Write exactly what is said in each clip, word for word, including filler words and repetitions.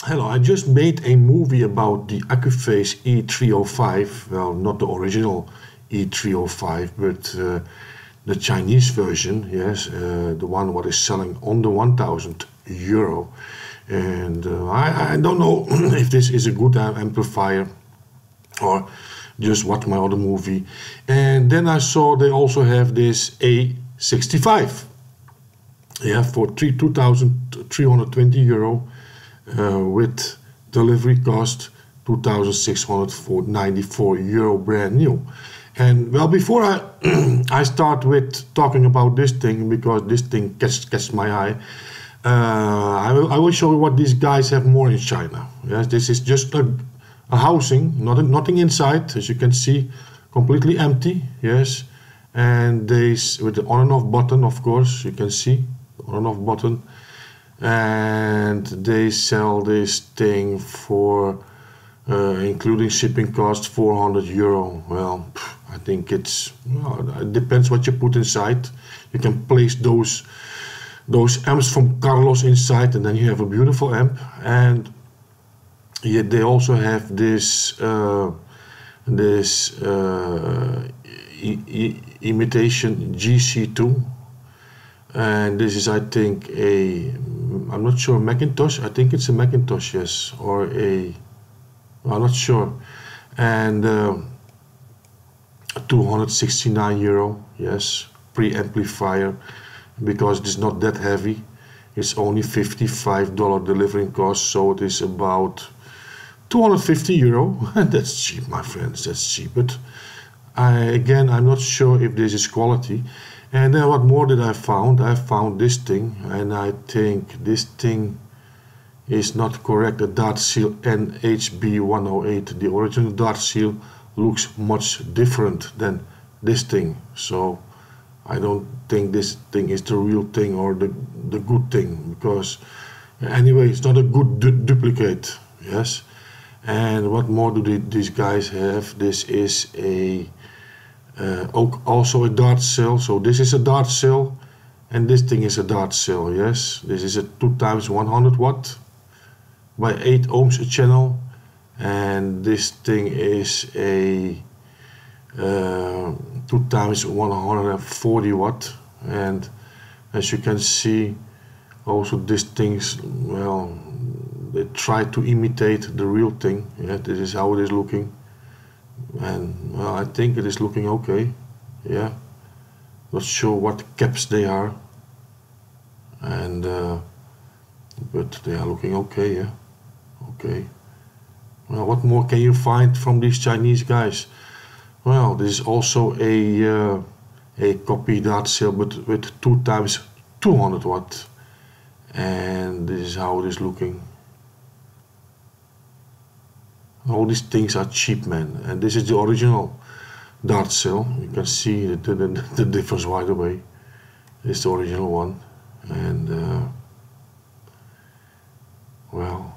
Hello, I just made a movie about the Accuphase E three oh five. Well, not the original E three oh five, but uh, the Chinese version, yes, uh, the one what is selling under one thousand euro. And uh, I, I don't know if this is a good amplifier or just watch my other movie. And then I saw they also have this A sixty-five, yeah, for two thousand three hundred twenty euro. Uh, with delivery cost two thousand six hundred ninety-four euro, brand new. And well, before I I start with talking about this thing, because this thing catches catch my eye, uh, I will I will show you what these guys have more in China. Yes, this is just a, a housing, not nothing inside, as you can see, completely empty. Yes, and this with the on and off button, of course, you can see on and off button. And they sell this thing for uh, including shipping costs four hundred euro. Well, I think it's, well, it depends what you put inside. You can place those those amps from Carlos inside, and then you have a beautiful amp. And yet they also have this uh, this uh, e e imitation G C two. And this is, I think, a, I'm not sure, Macintosh. I think it's a Macintosh, yes, or a, I'm not sure. And uh, two hundred sixty-nine euro, yes, pre-amplifier, because it is not that heavy. It's only fifty-five dollar delivering cost, so it is about two hundred fifty euro. That's cheap, my friends, that's cheap. But I, again, I'm not sure if this is quality. And then what more did I found? I found this thing, and I think this thing is not correct. The Dart Seal N H B one oh eight, the original Dart Seal, looks much different than this thing. So I don't think this thing is the real thing or the, the good thing, because anyway, it's not a good du duplicate, yes. And what more do they, these guys have? This is a Uh, also a Dart cell. So this is a Dart cell, and this thing is a Dart cell. Yes, this is a two times one hundred watt by eight ohms a channel, and this thing is a uh, two times one hundred forty watt. And as you can see, also this thing's, well, they try to imitate the real thing. Yeah, this is how it is looking. And well, I think it is looking okay. Yeah, not sure what caps they are, and uh, but they are looking okay. Yeah, okay. Well, what more can you find from these Chinese guys? Well, this is also a uh, a copy Dart cell, but with two times two hundred watt, and this is how it is looking. All these things are cheap, man, and this is the original Dart cell. You can see the, the, the difference right away. It's the original one, and uh, well,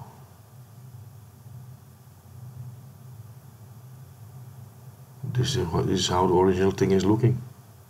this is, this is how the original thing is looking.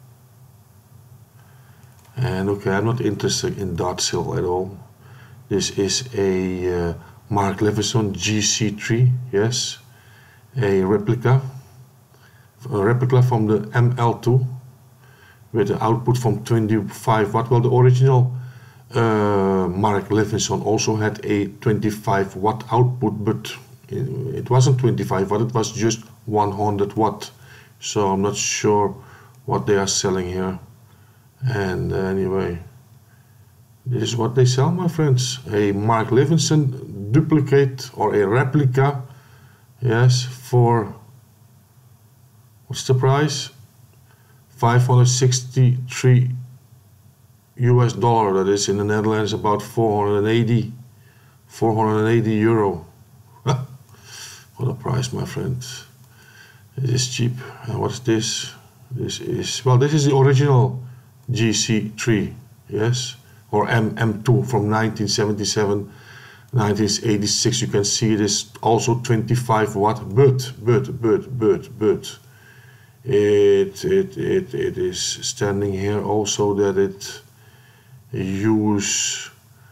And okay, I'm not interested in Dart cell at all. This is a uh, Mark Levinson G C three, yes, a replica, a replica from the M L two with the output from twenty-five watt. Well, the original uh, Mark Levinson also had a twenty-five watt output, but it, it wasn't twenty-five watt, it was just one hundred watt. So I'm not sure what they are selling here. And uh, anyway, this is what they sell, my friends. A Mark Levinson duplicate or a replica, yes, for, what's the price? five hundred sixty-three U S dollar. That is in the Netherlands about four hundred eighty euro. What a price, my friends. It is cheap. And what's this? This is, well, this is the original G C three, yes, or M M2 from nineteen seventy-seven, nineteen eighty-six. You can see it is also twenty-five watt, but but but but but it it it it is standing here also that it use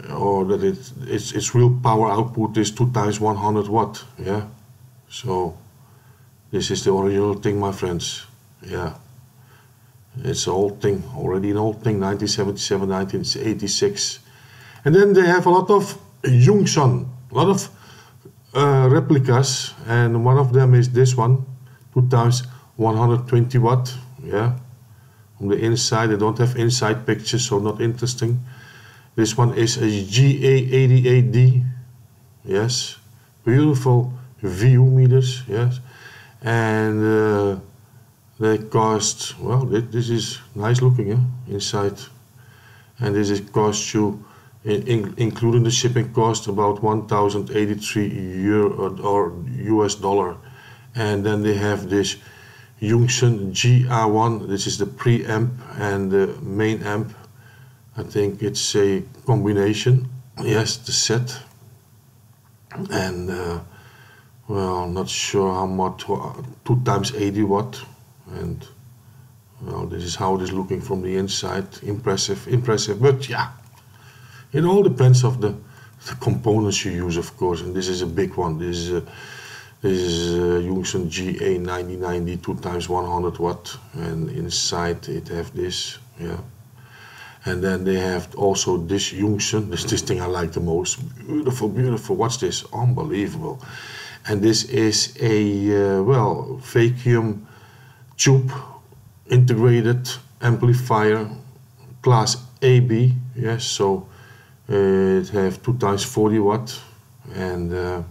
or that it its its real power output is two times one hundred watt. Yeah, so this is the original thing, my friends. Yeah, it's an old thing, already an old thing, nineteen seventy-seven, nineteen eighty-six. And then they have a lot of Yongsan, a lot of uh, replicas, and one of them is this one, two times one hundred twenty watt. Yeah, on the inside they don't have inside pictures, so not interesting. This one is a G A eighty-eight D. Yes, beautiful view meters. Yes, and uh, they cost, well, this is nice looking, yeah, inside, and this is cost you, in, in, including the shipping cost, about one thousand eighty-three euro or U S dollar. And then they have this Yongsan G R one. This is the preamp and the main amp. I think it's a combination. Yes, the set. And uh, well, not sure how much. Two times eighty watt. And well, this is how it is looking from the inside. Impressive, impressive. But yeah, it all depends of the, the components you use, of course. And this is a big one. This is a This is uh, Yongsan G A ninety ninety, two times one hundred watt, and inside it have this, yeah. And then they have also this Yongsan, this this thing I like the most. Beautiful, beautiful. What's this? Unbelievable. And this is a uh, well, vacuum tube integrated amplifier, class A B. Yes, so uh, it have two times forty watt, and uh,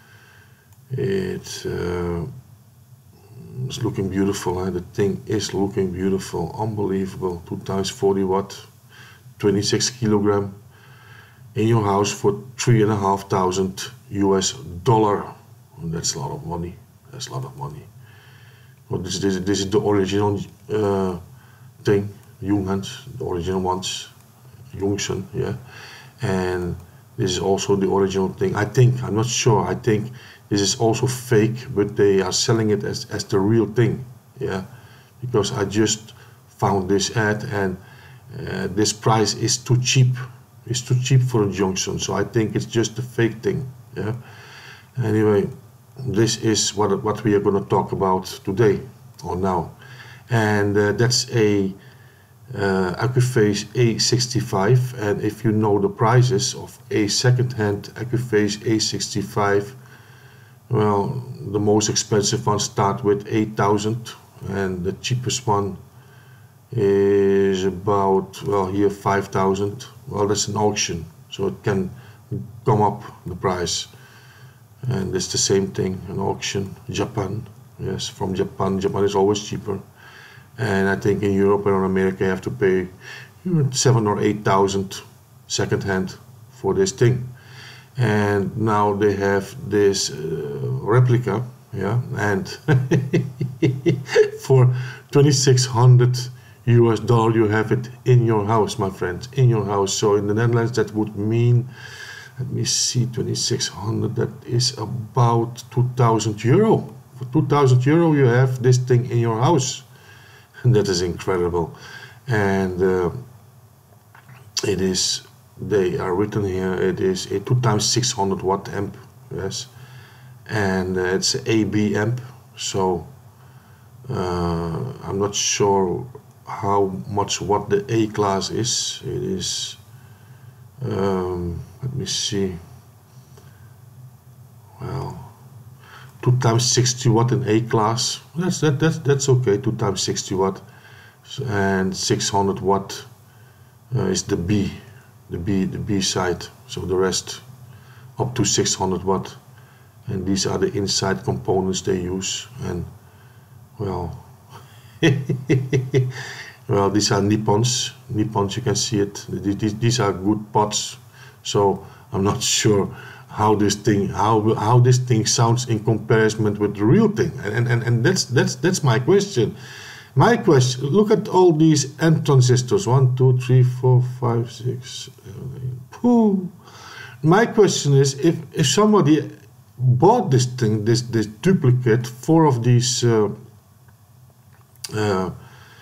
It, uh, it's looking beautiful, and eh? The thing is looking beautiful, unbelievable. Two times forty watt, twenty-six kilogram, in your house for three and a half thousand U S dollar. That's a lot of money. That's a lot of money. Well, this, this, this is the original uh, thing, Junghans, the original ones, Yongsan, yeah. And this is also the original thing. I think, I'm not sure, I think this is also fake, but they are selling it as, as the real thing, yeah. Because I just found this ad, and uh, this price is too cheap. It's too cheap for a Yongsan, so I think it's just a fake thing, yeah. Anyway, this is what what we are going to talk about today or now, and uh, that's a uh, Accuphase A sixty-five. And if you know the prices of a second-hand Accuphase A sixty-five, well, the most expensive ones start with eight thousand, and the cheapest one is about, well, here five thousand. Well, that's an auction, so it can come up the price. And it's the same thing, an auction, Japan. Yes, from Japan. Japan is always cheaper. And I think in Europe or in America you have to pay seven or eight thousand second hand for this thing. And now they have this uh, replica, yeah, and for twenty-six hundred U S dollar you have it in your house, my friends, in your house. So in the Netherlands that would mean, let me see, twenty-six hundred, that is about two thousand euro. For two thousand euro you have this thing in your house. And that is incredible. And uh, it is, they are written here, it is a two times six hundred watt amp, yes. And uh, it's an A B amp, so uh, I'm not sure how much watt the A class is. It is, um, let me see, well, two times sixty watt in A class. That's that that's that's okay. Two times sixty watt, and six hundred watt uh, is the B, the B the B side. So the rest up to six hundred watt, and these are the inside components they use. And well, well, these are Nippons. Nippons, you can see it. These, these are good pots. So I'm not sure how this thing how how this thing sounds in comparison with the real thing, and and and that's that's that's my question. My question: look at all these N transistors. One, two, three, four, five, six, seven, eight. My question is, if if somebody bought this thing, this this duplicate, four of these, uh, uh,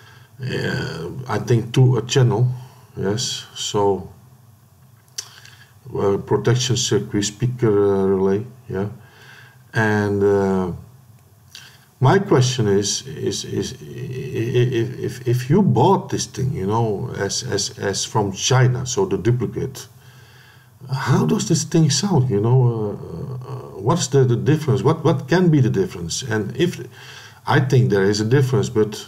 uh, I think to a channel, yes. So uh, protection circuit, speaker uh, relay, yeah. And uh, my question is, is, is if, if, if you bought this thing, you know, as, as, as from China, so the duplicate, how does this thing sound, you know, uh, uh, what's the, the difference, what, what can be the difference? And if, I think there is a difference, but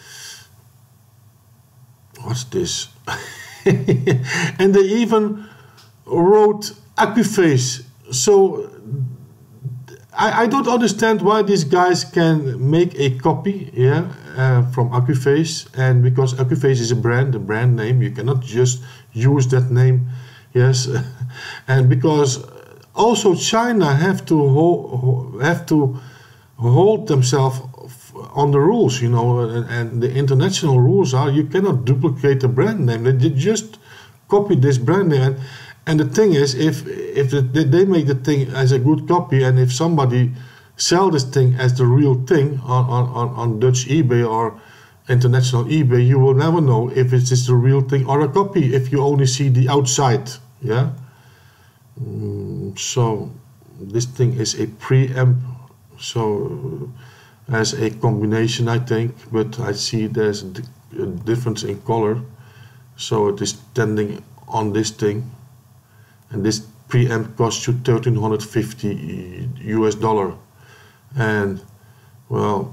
what's this? And they even wrote Accuphase, so I, I don't understand why these guys can make a copy, yeah, uh, from Accuphase, and because Accuphase is a brand, a brand name, you cannot just use that name, yes, and because also China have to hold, have to hold themselves on the rules, you know, and, and the international rules are you cannot duplicate a brand name. They just copy this brand name. And, And the thing is, if if the, they make the thing as a good copy, and if somebody sell this thing as the real thing on, on, on Dutch eBay or international eBay, you will never know if it is the real thing or a copy if you only see the outside. Yeah. Mm, so this thing is a preamp, so as a combination, I think, but I see there's a difference in color, so it is standing on this thing. And this preamp costs you thirteen hundred fifty U S dollar, and well,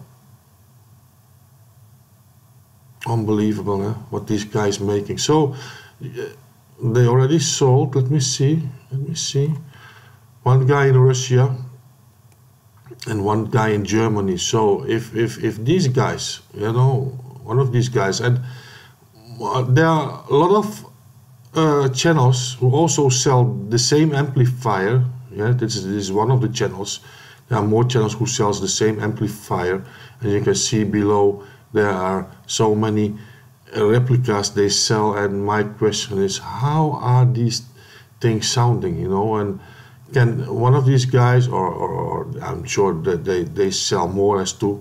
unbelievable, huh? What these guys making. So they already sold. Let me see. Let me see. One guy in Russia and one guy in Germany. So if if if these guys, you know, one of these guys, and there are a lot of Uh, channels who also sell the same amplifier. Yeah, this is, this is one of the channels. There are more channels who sells the same amplifier, and you can see below there are so many uh, replicas they sell. And my question is, how are these things sounding? You know, and can one of these guys, or, or, or I'm sure that they they sell more as two.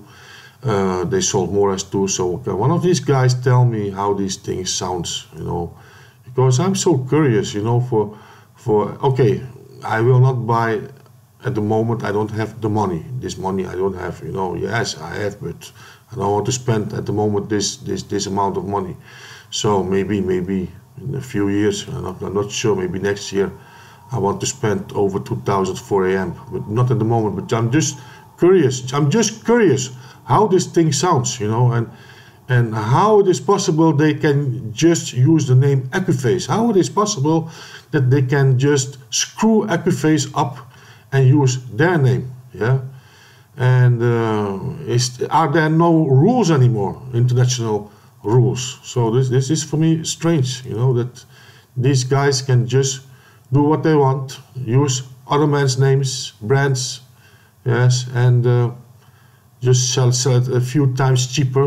Uh, they sold more as two. So can one of these guys tell me how these things sounds? You know. Because I'm so curious, you know, for, for, okay, I will not buy at the moment. I don't have the money. This money I don't have, you know. Yes, I have, but I don't want to spend at the moment this, this, this amount of money. So maybe, maybe in a few years, I'm not, I'm not sure, maybe next year, I want to spend over two thousand for a amp, but not at the moment. But I'm just curious. I'm just curious how this thing sounds, you know, and and how it is possible they can just use the name Accuphase. How it is possible that they can just screw Accuphase up and use their name, yeah? And uh, is, are there no rules anymore, international rules? So this, this is for me strange, you know, that these guys can just do what they want, use other men's names, brands, yes, and uh, just sell, sell it a few times cheaper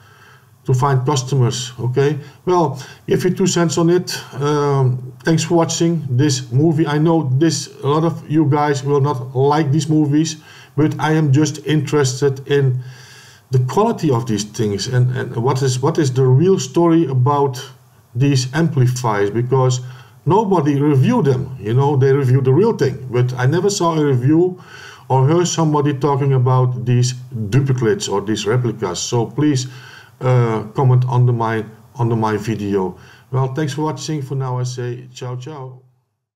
to find customers. Okay, well, give you two cents on it. Um, thanks for watching this movie. I know this a lot of you guys will not like these movies, but I am just interested in the quality of these things, and, and what is what is the real story about these amplifiers, because nobody reviewed them. You know, they reviewed the real thing, but I never saw a review or heard somebody talking about these duplicates or these replicas. So please Uh, comment under my under my video. Well, thanks for watching. For now I say ciao ciao.